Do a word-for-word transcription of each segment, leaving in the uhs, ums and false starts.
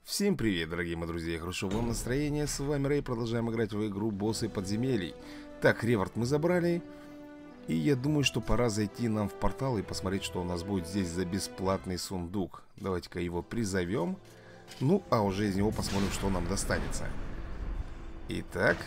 Всем привет, дорогие мои друзья, хорошо вам настроение, с вами Рэй, продолжаем играть в игру Боссы подземелий. Так, Реворд мы забрали, и я думаю, что пора зайти нам в портал и посмотреть, что у нас будет здесь за бесплатный сундук. Давайте-ка его призовем, ну, а уже из него посмотрим, что нам достанется. Итак,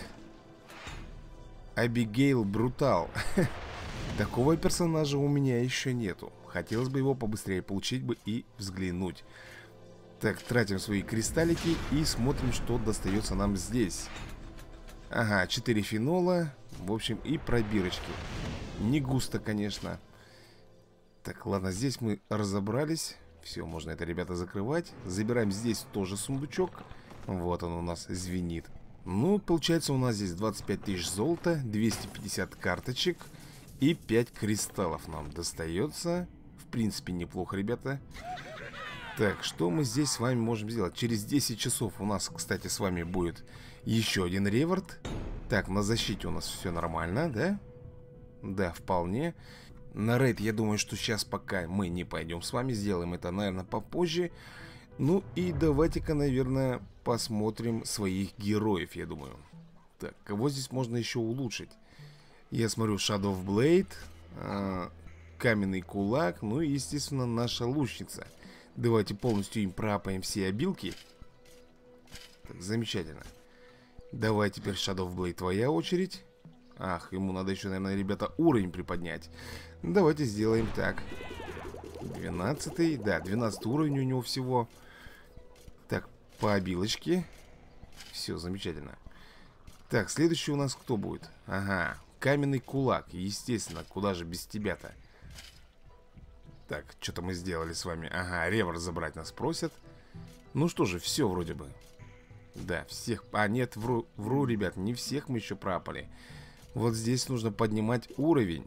Абигейл Брутал. Такого персонажа у меня еще нету. Хотелось бы его побыстрее получить бы и взглянуть. Так, тратим свои кристаллики и смотрим, что достается нам здесь. Ага, четыре фенола. В общем, и пробирочки. Не густо, конечно. Так, ладно, здесь мы разобрались. Все, можно это, ребята, закрывать. Забираем здесь тоже сундучок. Вот он у нас звенит. Ну, получается, у нас здесь двадцать пять тысяч золота, двести пятьдесят карточек и пять кристаллов нам достается. В принципе, неплохо, ребята. Так, что мы здесь с вами можем сделать? Через десять часов у нас, кстати, с вами будет еще один реворд. Так, на защите у нас все нормально, да? Да, вполне. На рейд, я думаю, что сейчас пока мы не пойдем с вами. Сделаем это, наверное, попозже. Ну и давайте-ка, наверное, посмотрим своих героев, я думаю. Так, кого здесь можно еще улучшить? Я смотрю, Shadow of Blade, э, Каменный Кулак, ну и, естественно, наша лучница. Давайте полностью им проапаем все обилки. Так, замечательно. Давай теперь, Shadow of Blade, твоя очередь. Ах, ему надо еще, наверное, ребята, уровень приподнять. Давайте сделаем так. двенадцатый, да, двенадцатый уровень у него всего. Так, по обилочке. Все, замечательно. Так, следующий у нас кто будет? Ага, Каменный Кулак, естественно, куда же без тебя-то. Так, что-то мы сделали с вами. Ага, реворд забрать нас просят. Ну что же, все вроде бы. Да, всех... А, нет, вру, вру, ребят, не всех мы еще пропали. Вот здесь нужно поднимать уровень.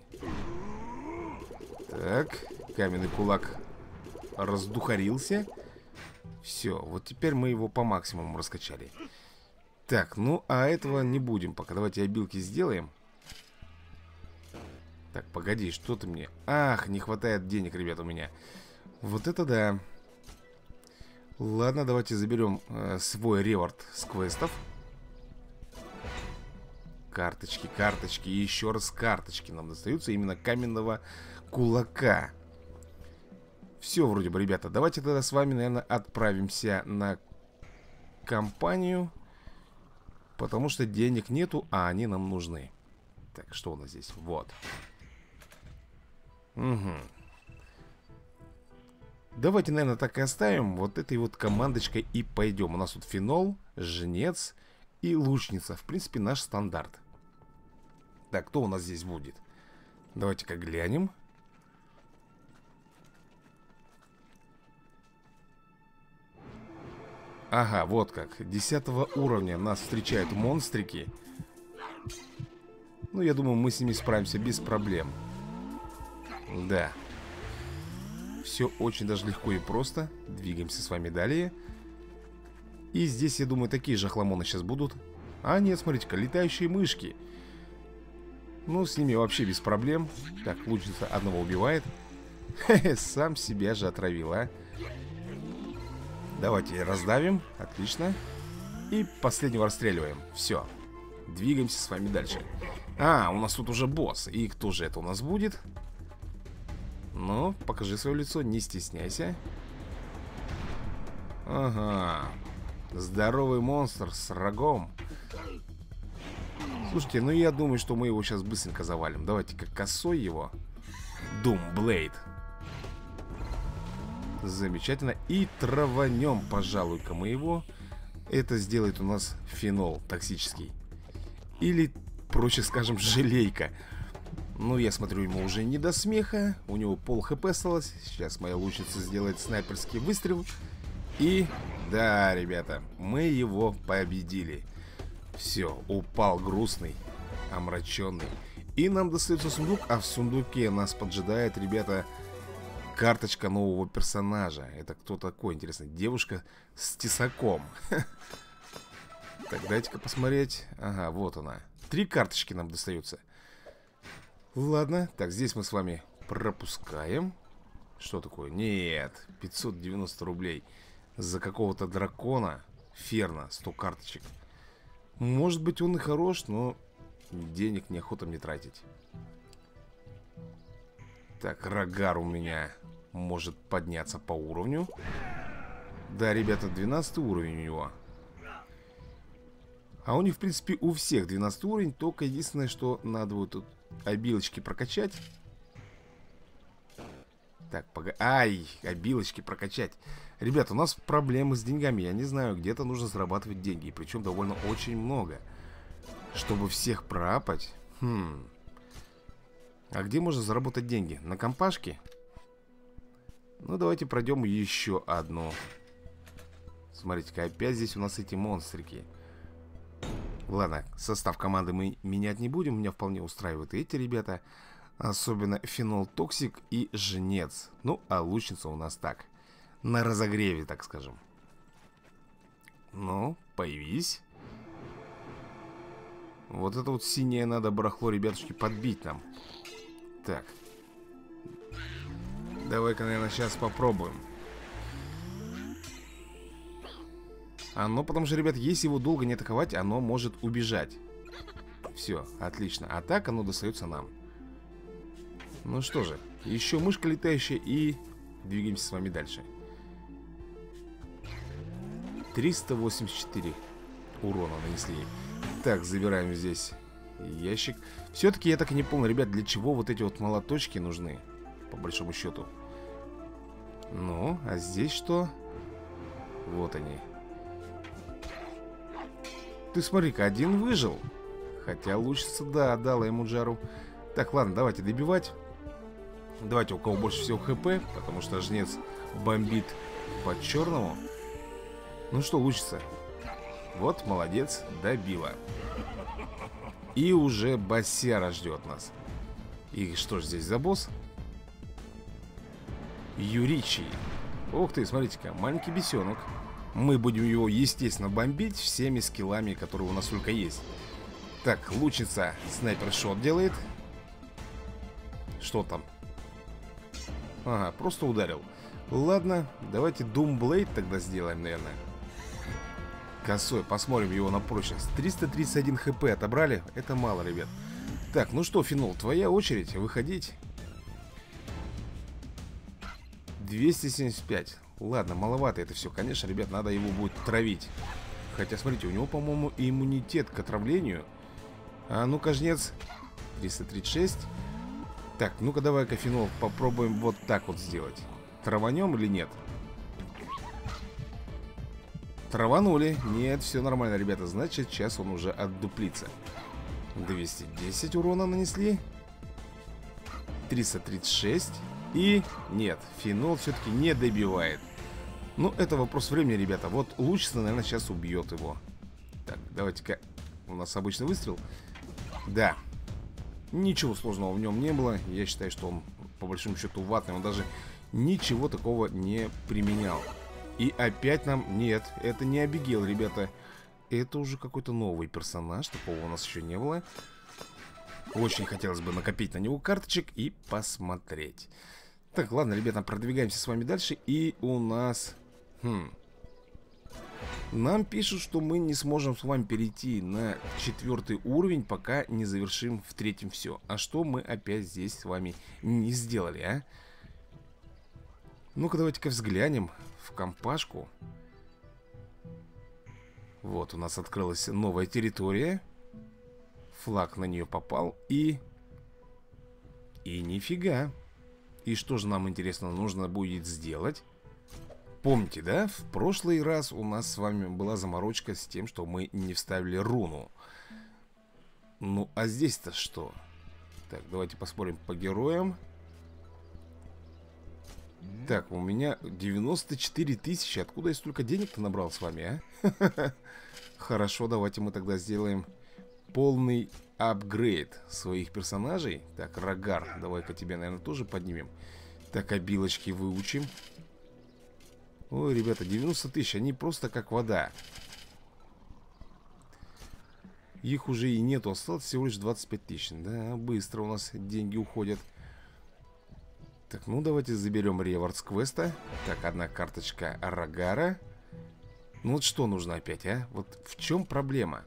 Так, Каменный Кулак раздухарился. Все, вот теперь мы его по максимуму раскачали. Так, ну, а этого не будем пока. Давайте обилки сделаем. Так, погоди, что ты мне... Ах, не хватает денег, ребят, у меня. Вот это да. Ладно, давайте заберем э, свой реворд с квестов. Карточки, карточки и еще раз карточки нам достаются. Именно Каменного Кулака. Все вроде бы, ребята. Давайте тогда с вами, наверное, отправимся на компанию. Потому что денег нету, а они нам нужны. Так, что у нас здесь? Вот. Угу. Давайте, наверное, так и оставим. Вот этой вот командочкой и пойдем. У нас тут фенол, жнец и лучница. В принципе, наш стандарт. Так, кто у нас здесь будет? Давайте-ка глянем. Ага, вот как. Десятого уровня нас встречают монстрики. Ну, я думаю, мы с ними справимся без проблем. Да. Все очень даже легко и просто. Двигаемся с вами далее. И здесь, я думаю, такие же хламоны сейчас будут. А нет, смотрите-ка, летающие мышки. Ну, с ними вообще без проблем. Так, лучница одного убивает. Хе-хе, сам себя же отравил, а. Давайте раздавим. Отлично. И последнего расстреливаем. Все. Двигаемся с вами дальше. А, у нас тут уже босс. И кто же это у нас будет? Ну, покажи свое лицо, не стесняйся. Ага. Здоровый монстр с рогом. Слушайте, ну я думаю, что мы его сейчас быстренько завалим. Давайте-ка косой его. Думблейд. Замечательно. И траванем, пожалуй-ка, мы его. Это сделает у нас фенол токсический. Или, проще скажем, желейка. Ну, я смотрю, ему уже не до смеха. У него пол хп осталось. Сейчас моя лучница сделает снайперский выстрел. И, да, ребята, мы его победили. Все, упал грустный, омраченный. И нам достается сундук. А в сундуке нас поджидает, ребята, карточка нового персонажа. Это кто такой, интересно? Девушка с тесаком. Так, дайте-ка посмотреть. Ага, вот она. Три карточки нам достаются. Ладно, так, здесь мы с вами пропускаем. Что такое? Нет, пятьсот девяносто рублей. за какого-то дракона. Ферна, сто карточек. Может быть, он и хорош, но денег неохота мне тратить. Так, Рагар у меня может подняться по уровню. Да, ребята, двенадцатый уровень у него. А у них, в принципе, у всех двенадцатый уровень. Только единственное, что надо вот тут обилочки прокачать. Так, пога... Ай, обилочки прокачать. Ребята, у нас проблемы с деньгами. Я не знаю, где-то нужно зарабатывать деньги. И причем довольно очень много. Чтобы всех проапать. Хм. А где можно заработать деньги? На компашке? Ну, давайте пройдем еще одну. Смотрите-ка, опять здесь у нас эти монстрики. Ладно, состав команды мы менять не будем. Меня вполне устраивают эти ребята. Особенно Фенол Токсик и Жнец. Ну, а лучница у нас так. На разогреве, так скажем. Ну, появись. Вот это вот синее надо барахло, ребятушки, подбить нам. Так. Давай-ка, наверное, сейчас попробуем. Оно, потому что, ребят, если его долго не атаковать, оно может убежать. Все, отлично. А так оно достается нам. Ну что же, еще мышка летающая и двигаемся с вами дальше. триста восемьдесят четыре урона нанесли. Так, забираем здесь ящик. Все-таки я так и не понял, ребят, для чего вот эти вот молоточки нужны, по большому счету. Ну, а здесь что? Вот они. Ты смотри-ка, один выжил. Хотя лучница, да, дала ему жару. Так, ладно, давайте добивать. Давайте, у кого больше всего хп, потому что Жнец бомбит по черному. Ну что, лучница? Вот, молодец, добила. И уже Басяра ждет нас. И что ж здесь за босс? Юричи. Ух ты, смотрите-ка, маленький бесенок. Мы будем его, естественно, бомбить всеми скиллами, которые у нас только есть. Так, лучница снайпер-шот делает. Что там? Ага, просто ударил. Ладно, давайте Думблейд тогда сделаем, наверное. Косой, посмотрим его на прочность. триста тридцать один хп отобрали. Это мало, ребят. Так, ну что, Фенол, твоя очередь выходить. двести семьдесят пять. Ладно, маловато это все. Конечно, ребят, надо его будет травить. Хотя, смотрите, у него, по-моему, иммунитет к отравлению. А ну-ка, Жнец. триста тридцать шесть. Так, ну-ка, давай-ка, Фенол, попробуем вот так вот сделать. Траванем или нет? Траванули. Нет, все нормально, ребята. Значит, сейчас он уже отдуплится. двести десять урона нанесли. триста тридцать шесть. И нет, Фенол все-таки не добивает. Ну, это вопрос времени, ребята. Вот лучница, наверное, сейчас убьет его. Так, давайте-ка. У нас обычный выстрел. Да. Ничего сложного в нем не было. Я считаю, что он, по большому счету, ватный. Он даже ничего такого не применял. И опять нам... Нет, это не Абигейл, ребята. Это уже какой-то новый персонаж. Такого у нас еще не было. Очень хотелось бы накопить на него карточек и посмотреть. Так, ладно, ребята, продвигаемся с вами дальше. И у нас... Хм... Нам пишут, что мы не сможем с вами перейти на четвертый уровень, пока не завершим в третьем все. А что мы опять здесь с вами не сделали, а? Ну-ка, давайте-ка взглянем в компашку. Вот, у нас открылась новая территория. Флаг на нее попал и... И нифига. И что же нам, интересно, нужно будет сделать? Помните, да? В прошлый раз у нас с вами была заморочка с тем, что мы не вставили руну. Ну, а здесь-то что? Так, давайте посмотрим по героям. Так, у меня девяносто четыре тысячи. Откуда я столько денег-то набрал с вами, а? Хорошо, давайте мы тогда сделаем полный апгрейд своих персонажей. Так, Рагар, давай-ка тебя, наверное, тоже поднимем. Так, обилочки выучим. Ой, ребята, девяносто тысяч, они просто как вода. Их уже и нету, осталось всего лишь двадцать пять тысяч. Да, быстро у нас деньги уходят. Так, ну давайте заберем реворд квеста. Так, одна карточка Рагара. Ну вот что нужно опять, а? Вот в чем проблема?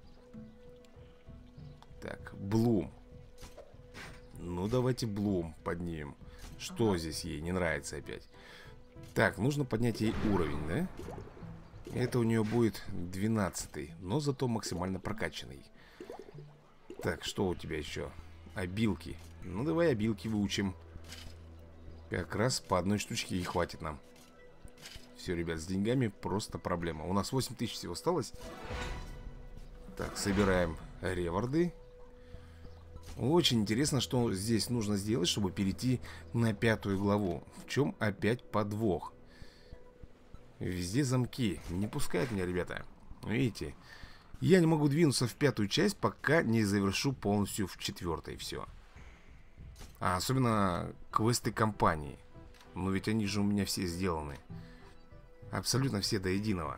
Так, Блум. Ну давайте Блум поднимем. Что здесь ей не нравится опять? Так, нужно поднять ей уровень, да? Это у нее будет двенадцатый, но зато максимально прокачанный. Так, что у тебя еще? Обилки. Ну давай обилки выучим. Как раз по одной штучке и хватит нам. Все, ребят, с деньгами просто проблема. У нас восемь тысяч всего осталось. Так, собираем реворды. Очень интересно, что здесь нужно сделать, чтобы перейти на пятую главу. В чем опять подвох? Везде замки. Не пускают меня, ребята. Видите? Я не могу двинуться в пятую часть, пока не завершу полностью в четвертой все. А особенно квесты компании. Но ведь они же у меня все сделаны. Абсолютно все до единого.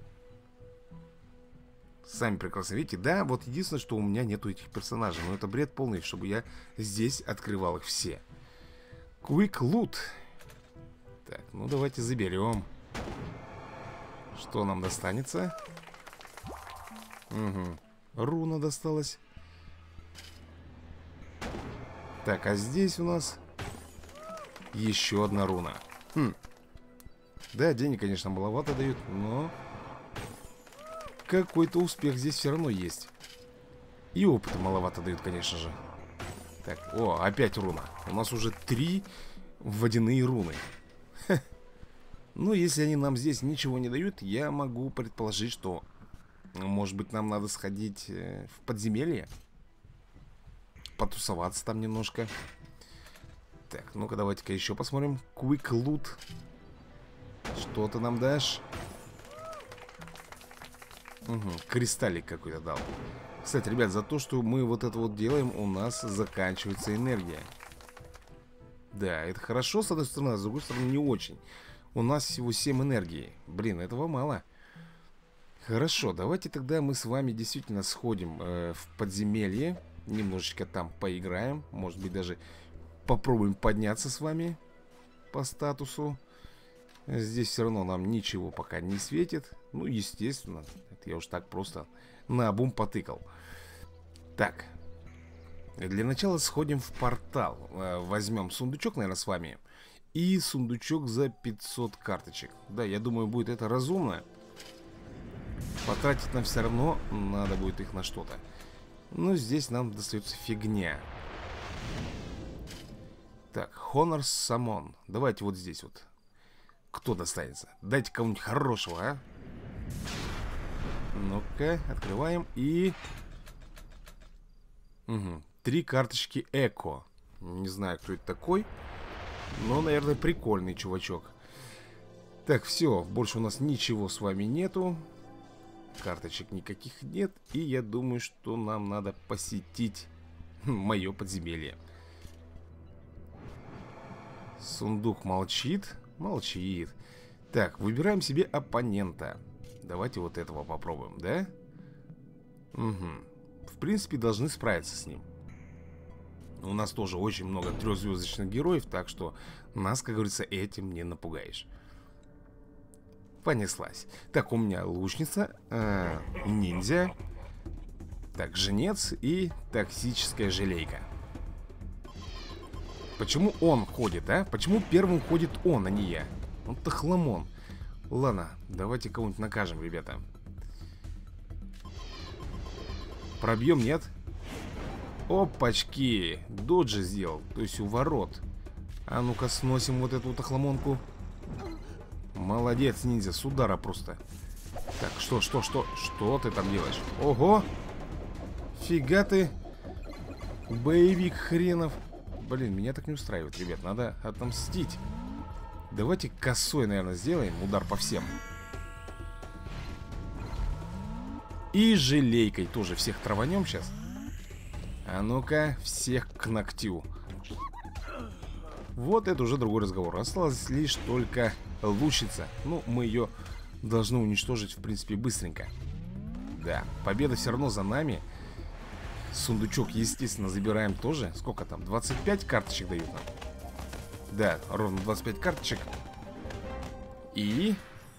Сами прекрасно видите. Да, вот единственное, что у меня нету этих персонажей. Но это бред полный, чтобы я здесь открывал их все. Quick Loot. Так, ну давайте заберем. Что нам достанется? Угу. Руна досталась. Так, а здесь у нас еще одна руна. Хм. Да, денег, конечно, маловато дают, но какой-то успех здесь все равно есть. И опыта маловато дают, конечно же. Так, о, опять руна. У нас уже три водяные руны. Ха. Ну, если они нам здесь ничего не дают, я могу предположить, что, может быть, нам надо сходить в подземелье. Потусоваться там немножко. Так, ну-ка давайте-ка еще посмотрим. Quick Loot. Что ты нам дашь? Угу, кристаллик какой-то дал. Кстати, ребят, за то, что мы вот это вот делаем, у нас заканчивается энергия. Да, это хорошо, с одной стороны, а с другой стороны не очень. У нас всего семь энергии. Блин, этого мало. Хорошо, давайте тогда мы с вами действительно сходим э, в подземелье. Немножечко там поиграем. Может быть, даже попробуем подняться с вами по статусу. Здесь все равно нам ничего пока не светит. Ну, естественно, это я уж так просто наобум потыкал. Так, для начала сходим в портал. Возьмем сундучок, наверное, с вами. И сундучок за пятьсот карточек. Да, я думаю, будет это разумно. Потратить нам все равно надо будет их на что-то. Но здесь нам достается фигня. Так, Honor Summon. Давайте вот здесь вот. Кто достанется? Дайте кому-нибудь хорошего, а? Ну-ка, открываем и... Угу. Три карточки Эко. Не знаю, кто это такой. Но, наверное, прикольный чувачок. Так, все, больше у нас ничего с вами нету. Карточек никаких нет. И я думаю, что нам надо посетить мое подземелье. Сундук молчит. Молчит. Так, выбираем себе оппонента. Давайте вот этого попробуем, да? Угу. В принципе, должны справиться с ним. У нас тоже очень много трехзвездочных героев, так что нас, как говорится, этим не напугаешь. Понеслась. Так, у меня лучница, э, ниндзя. Так, жнец и токсическая желейка. Почему он ходит, а? Почему первым ходит он, а не я? Он-то хламон. Ладно, давайте кого-нибудь накажем, ребята. Пробьем, нет? Опачки. Доджи сделал, то есть у ворот. А ну-ка сносим вот эту вот охламонку. Молодец, ниндзя, с удара просто. Так, что, что, что? Что ты там делаешь? Ого! Фига ты! Боевик хренов. Блин, меня так не устраивает, ребят, надо отомстить. Давайте косой, наверное, сделаем. Удар по всем. И желейкой тоже всех траванем сейчас. А ну-ка, всех к ногтю. Вот это уже другой разговор. Осталось лишь только лучница. Ну, мы ее должны уничтожить, в принципе, быстренько. Да, победа все равно за нами. Сундучок, естественно, забираем тоже. Сколько там? двадцать пять карточек дают нам. Да, ровно двадцать пять карточек. И...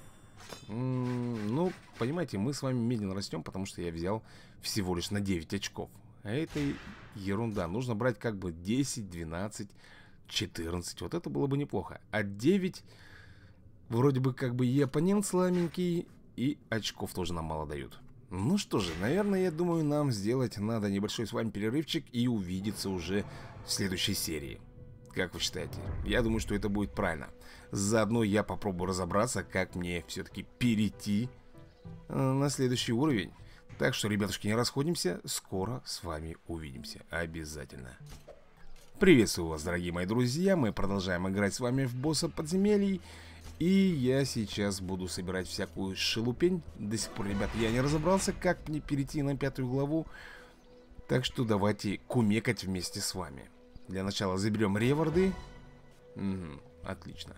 Ну, понимаете, мы с вами медленно растем, потому что я взял всего лишь на девять очков. А это ерунда. Нужно брать как бы десять, двенадцать, четырнадцать. Вот это было бы неплохо. А девять... Вроде бы как бы и оппонент слабенький, и очков тоже нам мало дают. Ну что же, наверное, я думаю, нам сделать надо небольшой с вами перерывчик и увидеться уже в следующей серии. Как вы считаете? Я думаю, что это будет правильно. Заодно я попробую разобраться, как мне все-таки перейти э, на следующий уровень. Так что, ребятушки, не расходимся. Скоро с вами увидимся. Обязательно. Приветствую вас, дорогие мои друзья. Мы продолжаем играть с вами в босса подземелий. И я сейчас буду собирать всякую шелупень. До сих пор, ребят, я не разобрался, как мне перейти на пятую главу. Так что давайте кумекать вместе с вами. Для начала заберем реворды. Угу, отлично.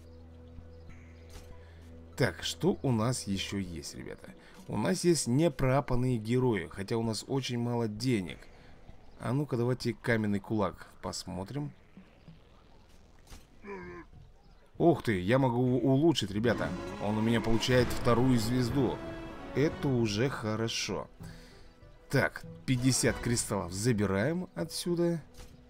Так, что у нас еще есть, ребята? У нас есть непроапанные герои, хотя у нас очень мало денег. А ну-ка, давайте каменный кулак посмотрим. Ух ты, я могу улучшить, ребята. Он у меня получает вторую звезду. Это уже хорошо. Так, пятьдесят кристаллов забираем отсюда.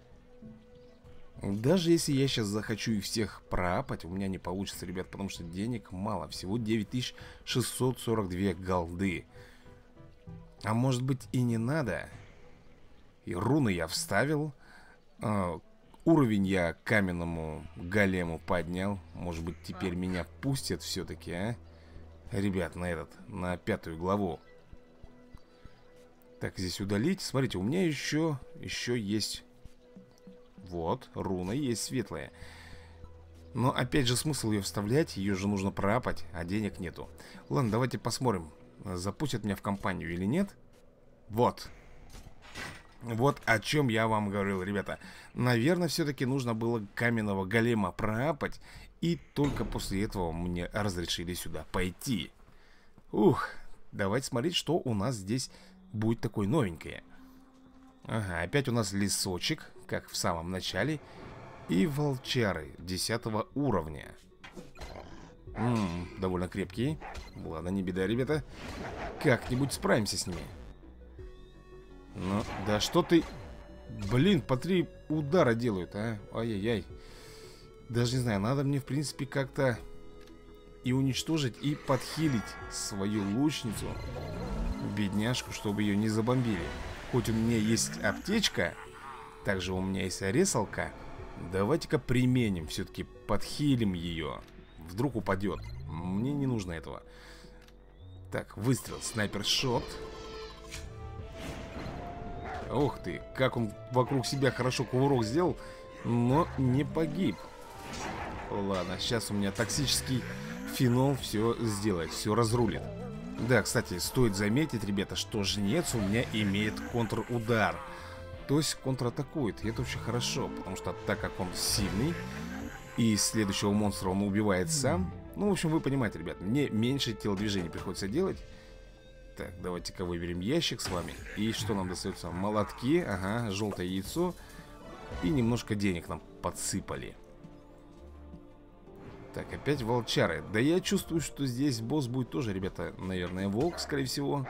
Даже если я сейчас захочу их всех проапать, у меня не получится, ребят, потому что денег мало. Всего девять тысяч шестьсот сорок две голды. А может быть и не надо. И руны я вставил. а, Уровень я каменному голему поднял. Может быть, теперь меня пустят все-таки, а? Ребят, на этот, на пятую главу. Так, здесь удалить. Смотрите, у меня еще, еще есть... Вот, руна есть светлая. Но опять же, смысл ее вставлять? Ее же нужно проапать, а денег нету. Ладно, давайте посмотрим, запустят меня в компанию или нет. Вот. Вот о чем я вам говорил, ребята. Наверное, все-таки нужно было каменного голема проапать. И только после этого мне разрешили сюда пойти. Ух, давайте смотреть, что у нас здесь будет такое новенькое. Ага, опять у нас лесочек, как в самом начале. И волчары десятого уровня. М-м, довольно крепкие. Ладно, не беда, ребята. Как-нибудь справимся с ними. Ну, да что ты... Блин, по три удара делают, а? Ай-яй-яй. Даже не знаю, надо мне, в принципе, как-то и уничтожить, и подхилить свою лучницу, бедняжку, чтобы ее не забомбили. Хоть у меня есть аптечка, также у меня есть резалка. Давайте-ка применим, все-таки подхилим ее. Вдруг упадет. Мне не нужно этого. Так, выстрел, снайпер-шот. Ух ты, как он вокруг себя хорошо кувырок сделал, но не погиб. Ладно, сейчас у меня токсический фенол все сделает, все разрулит. Да, кстати, стоит заметить, ребята, что жнец у меня имеет контрудар. То есть контратакует, и это очень хорошо, потому что так как он сильный, и следующего монстра он убивает сам. Ну, в общем, вы понимаете, ребят, мне меньше телодвижений приходится делать. Так, давайте-ка выберем ящик с вами. И что нам достается? Молотки, ага, желтое яйцо. И немножко денег нам подсыпали. Так, опять волчары. Да я чувствую, что здесь босс будет тоже, ребята, наверное, волк, скорее всего.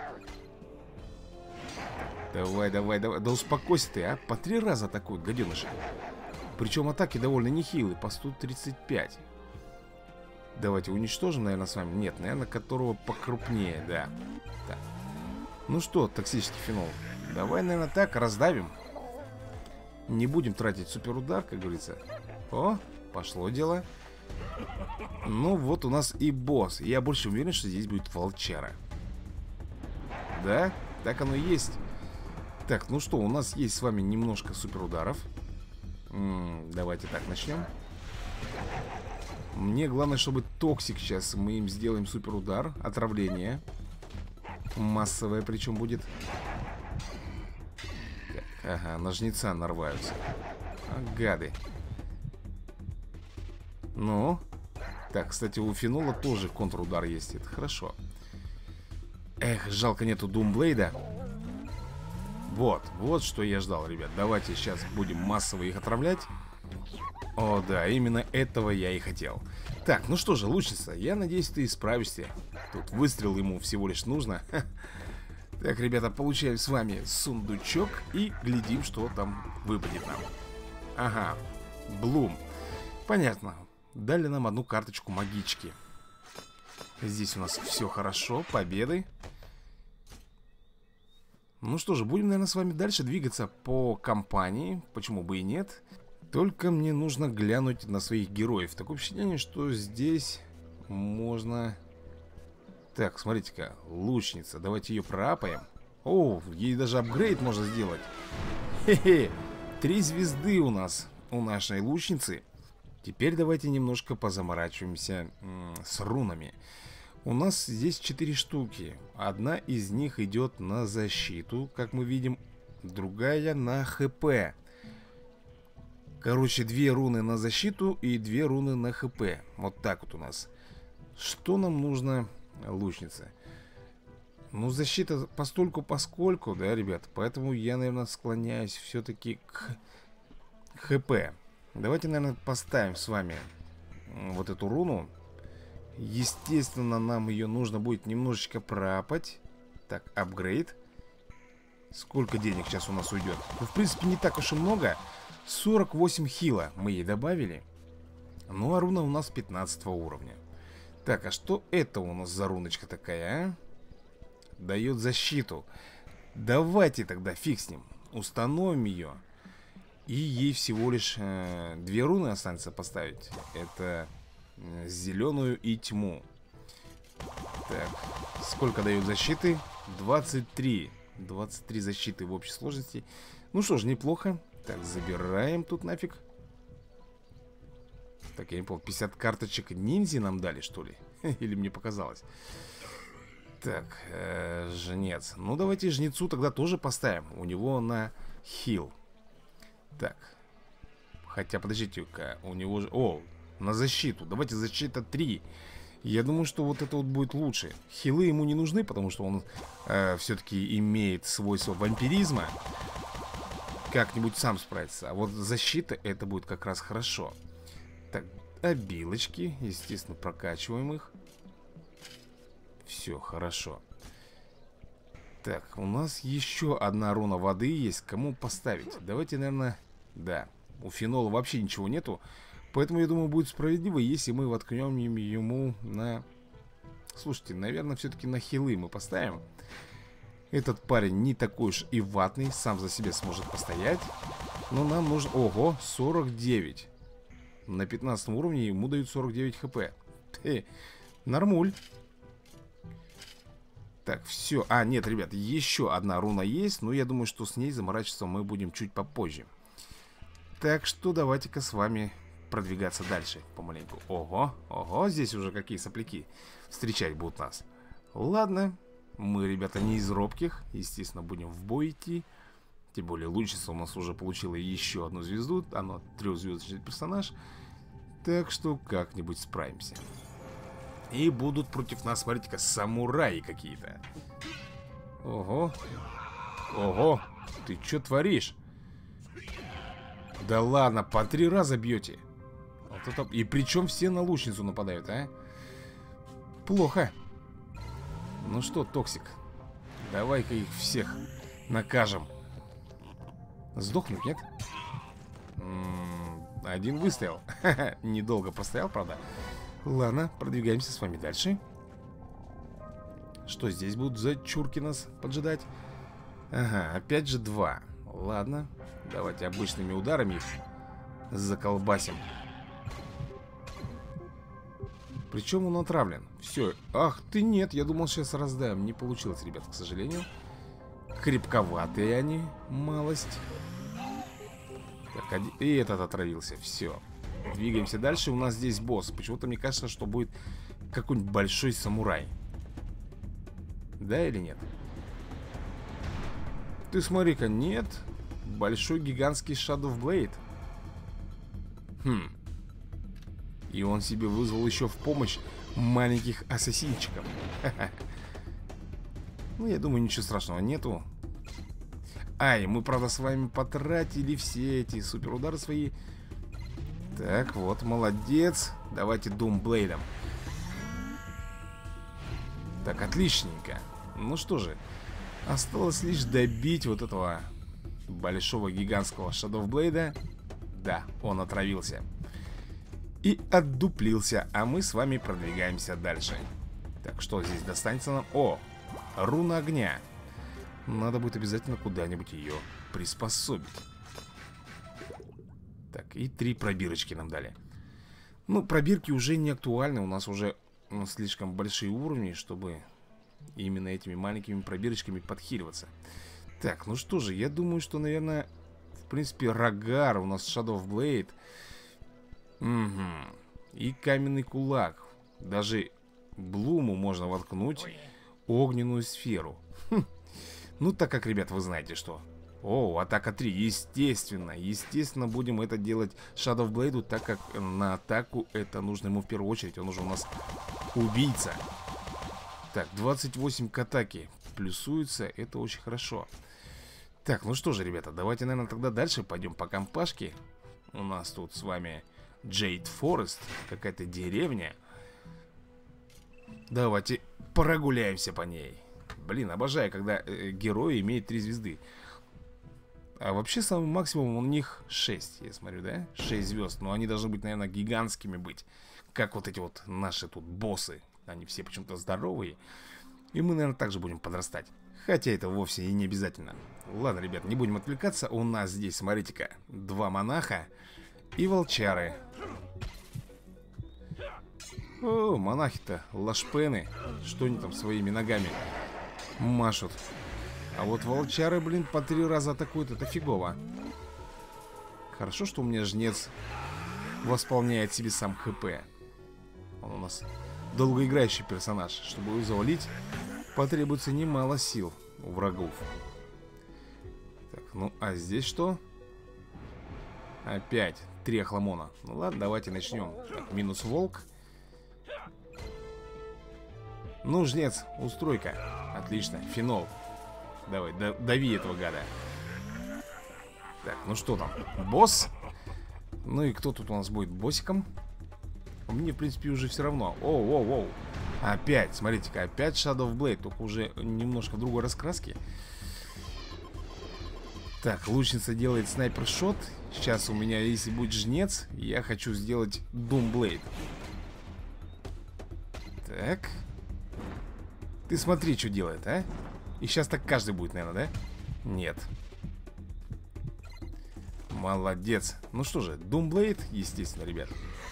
Давай, давай, давай. Да успокойся ты, а. По три раза атакуют, гаденыши. Причем атаки довольно нехилые, по сто тридцать пять. Давайте уничтожим, наверное, с вами. Нет, наверное, которого покрупнее, да. Так. Ну что, токсический фенол. Давай, наверное, так, раздавим. Не будем тратить суперудар, как говорится. О, пошло дело. Ну вот у нас и босс. Я больше уверен, что здесь будет волчара. Да, так оно и есть. Так, ну что, у нас есть с вами немножко суперударов. М-м, давайте так начнем. Мне главное, чтобы токсик сейчас мы им сделаем суперудар. Отравление. Массовое причем будет. Так, ага, на жнеца нарваются. А, гады. Ну. Так, кстати, у фенола тоже контрудар есть. Это хорошо. Эх, жалко нету Думблейда. Вот, вот что я ждал, ребят. Давайте сейчас будем массово их отравлять. О, да, именно этого я и хотел. Так, ну что же, лучница, я надеюсь, ты справишься. Тут выстрел ему всего лишь нужно. Так, ребята, получаем с вами сундучок и глядим, что там выпадет нам. Ага, Блум. Понятно. Дали нам одну карточку магички. Здесь у нас все хорошо, победы. Ну что же, будем, наверное, с вами дальше двигаться по кампании. Почему бы и нет. Только мне нужно глянуть на своих героев. Такое впечатление, что здесь можно... Так, смотрите-ка, лучница. Давайте ее проапаем. О, ей даже апгрейд можно сделать. Хе-хе, три звезды у нас у нашей лучницы. Теперь давайте немножко позаморачиваемся с рунами. У нас здесь четыре штуки. Одна из них идет на защиту, как мы видим. Другая на ХП. Короче, две руны на защиту и две руны на ХП. Вот так вот у нас. Что нам нужно, лучница? Ну, защита постольку поскольку, да, ребят. Поэтому я, наверное, склоняюсь все-таки к ХП. Давайте, наверное, поставим с вами вот эту руну. Естественно, нам ее нужно будет немножечко пропать. Так, апгрейд. Сколько денег сейчас у нас уйдет? Ну, в принципе, не так уж и много. сорок восемь хила мы ей добавили. Ну, а руна у нас пятнадцатого уровня. Так, а что это у нас за руночка такая, а? Дает защиту. Давайте тогда фиг с ним. Установим ее. И ей всего лишь э, две руны останется поставить. Это э, зеленую и тьму. Так, сколько дает защиты? двадцать три. двадцать три защиты в общей сложности. Ну что ж, неплохо. Так, забираем тут нафиг. Так, я не понял, пятьдесят карточек ниндзи нам дали, что ли? Или мне показалось? Так, э, жнец. Ну, давайте жнецу тогда тоже поставим. У него на хил. Так. Хотя, подождите-ка, у него же... О, на защиту. Давайте защита три. Я думаю, что вот это вот будет лучше. Хилы ему не нужны, потому что он э, все-таки имеет свойство вампиризма. Как-нибудь сам справится. А вот защита, это будет как раз хорошо. Так, обилочки. Естественно, прокачиваем их. Все, хорошо. Так, у нас еще одна руна воды есть. Кому поставить? Давайте, наверное... Да, у фенола вообще ничего нету. Поэтому, я думаю, будет справедливо, если мы воткнем ему на... Слушайте, наверное, все-таки на хилы мы поставим. Этот парень не такой уж и ватный. Сам за себя сможет постоять. Но нам нужно... Ого, сорок девять. На пятнадцатом уровне ему дают сорок девять хп. Ты, нормуль. Так, все. А, нет, ребят, еще одна руна есть. Но я думаю, что с ней заморачиваться мы будем чуть попозже. Так что давайте-ка с вами продвигаться дальше помаленьку. Ого, ого, здесь уже какие сопляки встречать будут нас. Ладно, мы, ребята, не из робких. Естественно, будем в бой идти. Тем более, лучница у нас уже получила еще одну звезду. Она трехзвездочный персонаж. Так что как-нибудь справимся. И будут против нас, смотрите-ка, самураи какие-то. Ого. Ого, ты что творишь? Да ладно, по три раза бьете. Вот это... И причем все на лучницу нападают, а? Плохо. Ну что, Токсик, давай-ка их всех накажем. Сдохнуть, нет? М-м, один выстрел. Недолго постоял, правда. Ладно, продвигаемся с вами дальше. Что здесь будут за чурки нас поджидать? Ага, опять же два. Ладно, давайте обычными ударами их заколбасим. Причем он отравлен. Все. Ах ты, нет, я думал, сейчас раздаем. Не получилось, ребят, к сожалению. Крепковатые они, малость. Так, один... и этот отравился. Все. Двигаемся дальше. У нас здесь босс. Почему-то мне кажется, что будет какой-нибудь большой самурай. Да или нет? Ты смотри-ка, нет. Большой гигантский Shadow Blade. Хм. И он себе вызвал еще в помощь маленьких ассасинчиков. Ну, я думаю, ничего страшного нету. Ай, мы, правда, с вами потратили все эти суперудары свои. Так, вот, молодец. Давайте Думблейдом. Так, отличненько. Ну что же, осталось лишь добить вот этого большого гигантского Шадоублейда. Да, он отравился и отдуплился, а мы с вами продвигаемся дальше. Так, что здесь достанется нам? О, руна огня. Надо будет обязательно куда-нибудь ее приспособить. Так, и три пробирочки нам дали. Ну, пробирки уже не актуальны. У нас уже ну, слишком большие уровни, чтобы именно этими маленькими пробирочками подхиливаться. Так, ну что же, я думаю, что, наверное, в принципе, Рогар, у нас Shadow Blade. Угу. И каменный кулак. Даже Блуму можно воткнуть огненную сферу. Хм. Ну, так как, ребят, вы знаете, что... О, атака три, естественно. Естественно, будем это делать Shadow Blade, так как на атаку это нужно ему в первую очередь. Он уже у нас убийца. Так, двадцать восемь к атаке плюсуется, это очень хорошо. Так, ну что же, ребята, давайте, наверное, тогда дальше пойдем по компашке. У нас тут с вами Джейд Форест, какая-то деревня. Давайте прогуляемся по ней. Блин, обожаю, когда э, герои имеют три звезды. А вообще самый максимум у них шесть, я смотрю, да? шесть звезд, но они должны быть, наверное, гигантскими быть. Как вот эти вот наши тут боссы. Они все почему-то здоровые. И мы, наверное, также будем подрастать. Хотя это вовсе и не обязательно. Ладно, ребят, не будем отвлекаться. У нас здесь, смотрите-ка, два монаха и волчары. О, монахи-то, лашпены. Что они там своими ногами машут? А вот волчары, блин, по три раза атакуют. Это фигово. Хорошо, что у меня жнец восполняет себе сам ХП. Он у нас долгоиграющий персонаж. Чтобы его завалить, потребуется немало сил у врагов. Так, ну а здесь что? Опять три охламона. Ну ладно, давайте начнем. Так, минус волк. Ну, жнец, устройка. Отлично, фенол. Давай, дави этого гада. Так, ну что там? Босс? Ну и кто тут у нас будет боссиком? Мне, в принципе, уже все равно. Оу, оу, оу. Опять, смотрите-ка, опять Shadow Blade. Только уже немножко в другой раскраске. Так, лучница делает снайпер-шот. Сейчас у меня, если будет жнец, я хочу сделать Doomblade. Так. Ты смотри, что делает, а? И сейчас так каждый будет, наверное, да? Нет. Молодец. Ну что же, Doomblade, естественно, ребят.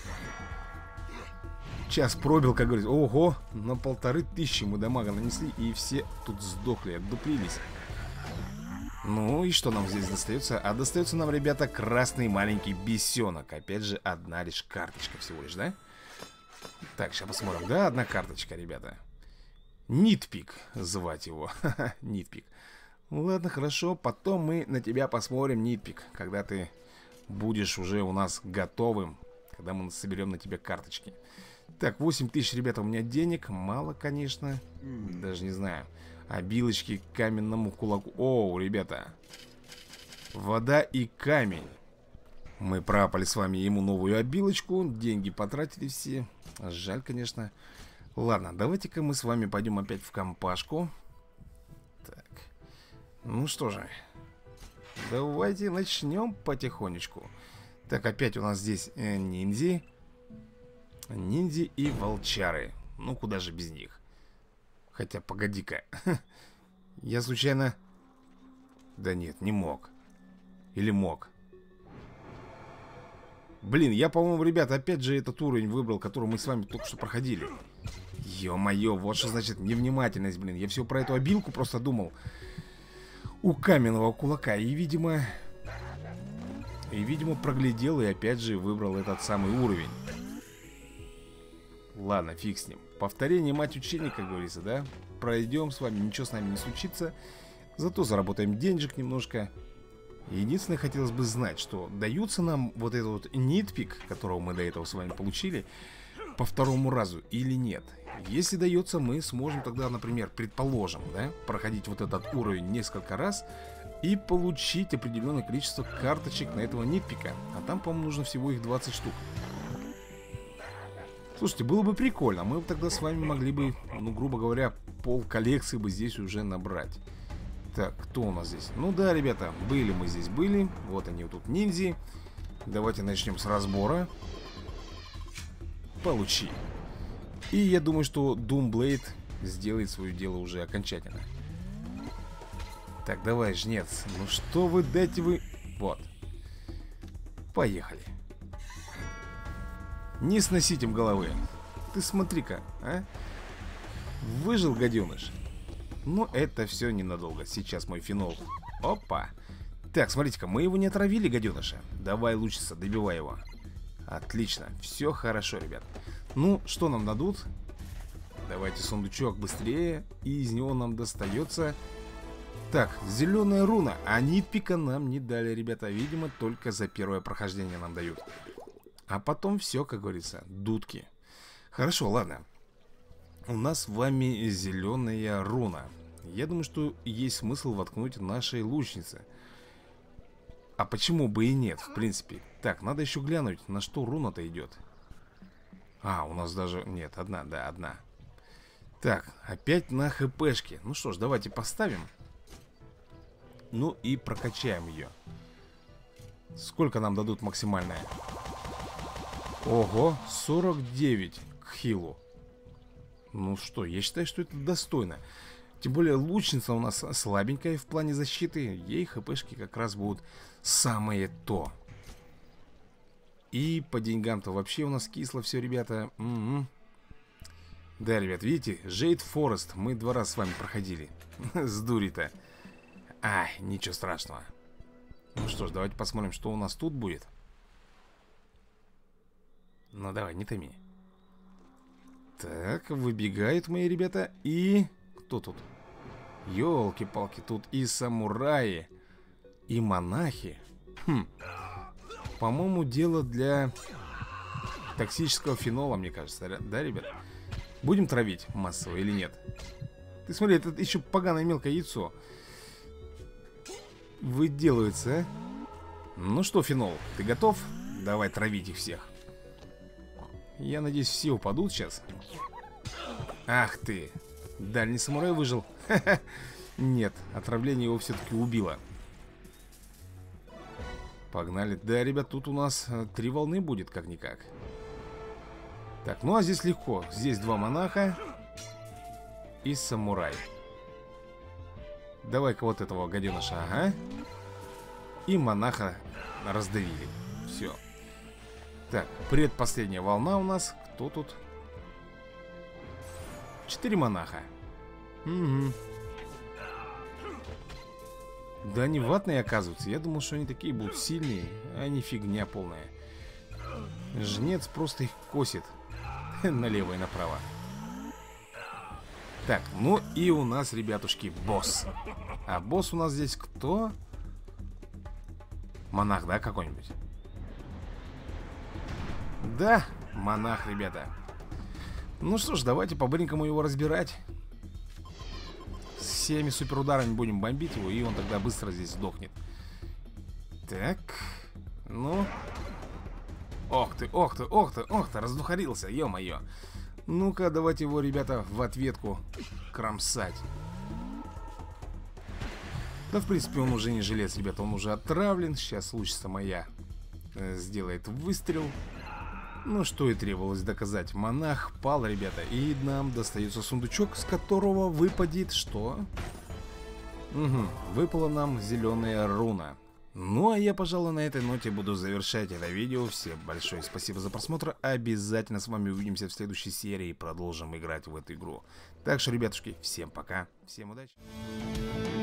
Час пробил, как говорится. Ого, на полторы тысячи мы дамага нанесли. И все тут сдохли, отдуплились. Ну и что нам здесь достается? А достается нам, ребята, красный маленький бесенок. Опять же, одна лишь карточка всего лишь, да? Так, сейчас посмотрим. Да, одна карточка, ребята. Нитпик звать его. Нитпик. Ладно, хорошо. Потом мы на тебя посмотрим, Нитпик. Когда ты будешь уже у нас готовым. Когда мы соберем на тебя карточки. Так, восемь тысяч, ребята, у меня денег. Мало, конечно. Даже не знаю. Обилочки к каменному кулаку. О, ребята. Вода и камень. Мы пропали с вами ему новую обилочку. Деньги потратили все. Жаль, конечно. Ладно, давайте-ка мы с вами пойдем опять в компашку. Так. Ну что же. Давайте начнем потихонечку. Так, опять у нас здесь э, ниндзи. Ниндзи и волчары. Ну, куда же без них? Хотя, погоди-ка. Я случайно... Да нет, не мог. Или мог. Блин, я, по-моему, ребята, опять же этот уровень выбрал, который мы с вами только что проходили. Ё-моё, вот что значит невнимательность, блин. Я все про эту обилку просто думал. У каменного кулака. И, видимо... И, видимо, проглядел и опять же выбрал этот самый уровень. Ладно, фиг с ним. Повторение мать учения, как говорится, да? Пройдем с вами, ничего с нами не случится. Зато заработаем денежек немножко. Единственное, хотелось бы знать, что даются нам вот этот вот нитпик, которого мы до этого с вами получили, по второму разу или нет. Если дается, мы сможем тогда, например, предположим, да, проходить вот этот уровень несколько раз, и получить определенное количество карточек на этого нитпика. А там, по-моему, нужно всего их двадцать штук. Слушайте, было бы прикольно. Мы тогда с вами могли бы, ну, грубо говоря, пол коллекции бы здесь уже набрать. Так, кто у нас здесь? Ну да, ребята, были мы здесь, были. Вот они, вот тут ниндзи. Давайте начнем с разбора. Получи. И я думаю, что Doomblade сделает свое дело уже окончательно. Так, давай, жнец. Ну что вы, дайте вы... Вот. Поехали. Не сносить им головы. Ты смотри-ка, а? Выжил, гаденыш. Но это все ненадолго. Сейчас мой фенол. Опа. Так, смотрите-ка, мы его не отравили, гаденыша. Давай, лучница, добивай его. Отлично, все хорошо, ребят. Ну, что нам дадут? Давайте сундучок быстрее. И из него нам достается... Так, зеленая руна. А нитпика нам не дали, ребята. Видимо, только за первое прохождение нам дают. А потом все, как говорится, дудки. Хорошо, ладно. У нас с вами зеленая руна. Я думаю, что есть смысл воткнуть нашей лучнице. А почему бы и нет, в принципе. Так, надо еще глянуть, на что руна-то идет. А, у нас даже... Нет, одна, да, одна. Так, опять на хпшке. Ну что ж, давайте поставим. Ну и прокачаем ее. Сколько нам дадут максимальное? Ого, сорок девять к хилу. Ну что, я считаю, что это достойно. Тем более лучница у нас слабенькая в плане защиты. Ей хпшки как раз будут самое то. И по деньгам-то вообще у нас кисло все, ребята. Угу. Да, ребят, видите, Jade Forest мы два раза с вами проходили. С дури-то. Ай, ничего страшного. Ну что ж, давайте посмотрим, что у нас тут будет. Ну давай, не томи. Так, выбегают мои ребята. И... Кто тут? Ёлки-палки, тут и самураи, и монахи. Хм. По-моему, дело для токсического фенола, мне кажется. Да, ребят? Будем травить массово или нет? Ты смотри, это еще поганое мелкое яйцо выделывается, а? Ну что, фенол, ты готов? Давай травить их всех. Я надеюсь, все упадут сейчас. Ах ты. Дальний самурай выжил. Нет, отравление его все-таки убило. Погнали. Да, ребят, тут у нас три волны будет, как-никак. Так, ну а здесь легко. Здесь два монаха и самурай. Давай-ка вот этого гаденыша, ага. И монаха раздавили. Все. Так, предпоследняя волна у нас. Кто тут? Четыре монаха. Угу. Да они ватные, оказываются. Я думал, что они такие будут сильные. А они фигня полная. Жнец просто их косит. Налево и направо. Так, ну и у нас, ребятушки, босс. А босс у нас здесь кто? Монах, да, какой-нибудь? Да, монах, ребята. Ну что ж, давайте по-быренькому его разбирать. С всеми суперударами будем бомбить его, и он тогда быстро здесь сдохнет. Так, ну. Ох ты, ох ты, ох ты, ох ты, раздухарился, ё-моё. Ну-ка, давайте его, ребята, в ответку кромсать. Да, в принципе, он уже не жилец, ребята, он уже отравлен. Сейчас лучница моя э, сделает выстрел. Ну, что и требовалось доказать. Монах пал, ребята. И нам достается сундучок, с которого выпадет что? Угу, выпала нам зеленая руна. Ну, а я, пожалуй, на этой ноте буду завершать это видео. Всем большое спасибо за просмотр. Обязательно с вами увидимся в следующей серии и продолжим играть в эту игру. Так что, ребятушки, всем пока, всем удачи.